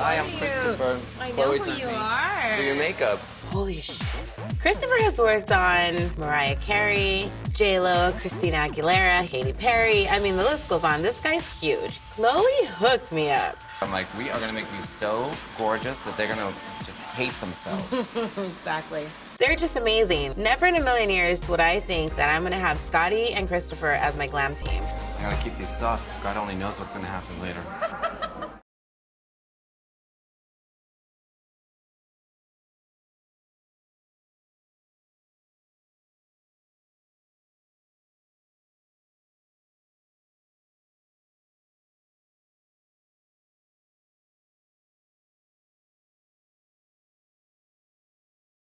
Hi, I'm Kristofer. I know Khloé who sent you me are. to do your makeup. Holy shit. Kristofer has worked on Mariah Carey, J-Lo, Christina Aguilera, Katy Perry. I mean, the list goes on. This guy's huge. Khloé hooked me up. I'm like, we are gonna make you so gorgeous that they're gonna just hate themselves. Exactly. They're just amazing. Never in a million years would I think that I'm gonna have Scotty and Kristofer as my glam team. I gotta keep these soft. God only knows what's gonna happen later.